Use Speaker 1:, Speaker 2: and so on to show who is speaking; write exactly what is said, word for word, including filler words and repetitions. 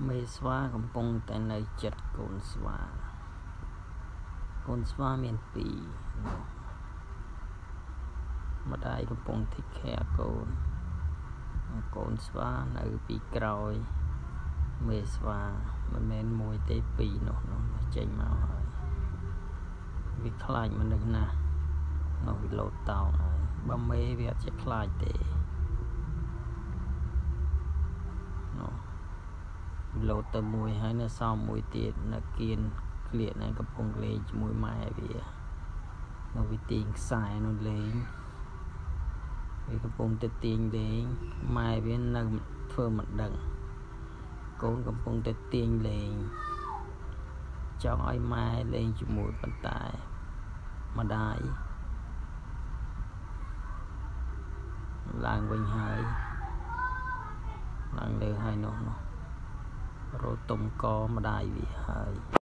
Speaker 1: មេស្វាកំពុងតែនៅចិត្តកូនស្វាកូនស្វាមានពីរម្ដាយកំពុងធីខែកូនកូនស្វានៅពីក្រោយមេស្វាមិនមែនមួយទេពីរនោះនោះចេញមកហើយវាខ្លាចមនុស្សណាស់នោះវាលោតតោងហើយបើមេវាអត់ជាខ្លាចទេនោះលោតទៅមួយហើយនៅសល់មួយទៀតនៅគៀនក្លៀកហ្នឹងកំពុងលេងជាមួយម៉ែវានៅវាទាញខ្សែនោះលេងវាកំពុងទៅទាញលេងម៉ែវានៅធ្វើមិនដឹងកូនកំពុងតែទាញលេងចង់ឲ្យម៉ែលេងជាមួយប៉ុន្តែម្ដាយឡើងវិញហើយឡើងលើហើយនោះនោះរត់ទុំកម្ដាយវាហើយ